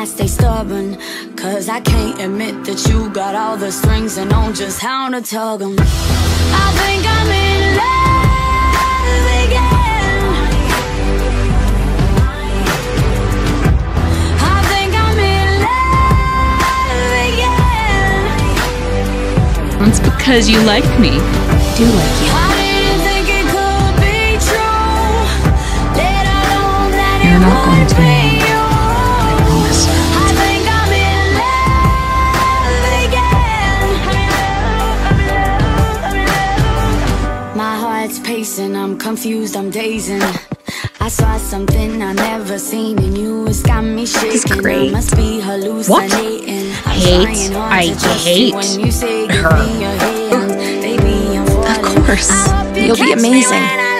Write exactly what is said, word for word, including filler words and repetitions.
I stay stubborn, cause I can't admit that you got all the strings and know just how to tug them. I think I'm in love again. I think I'm in love again. It's because you like me. I do like you. I didn't think it could be true, let alone that You're it not going would to be be. you. I promise. I think I'm in love again. My heart's pacing, I'm confused, I'm dazing. I saw something I never seen in you, it's got me shaking. great. I must be hallucinating. I'm Hate. trying hard I to trust hate you when you say give her. me your hand. Baby, I'm falling. Of course. I hope you You'll be catch me amazing. when I